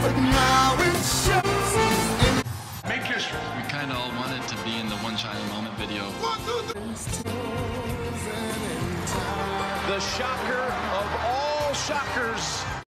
Make history. We kind of all wanted to be in the One Shining Moment video. The shocker of all shockers.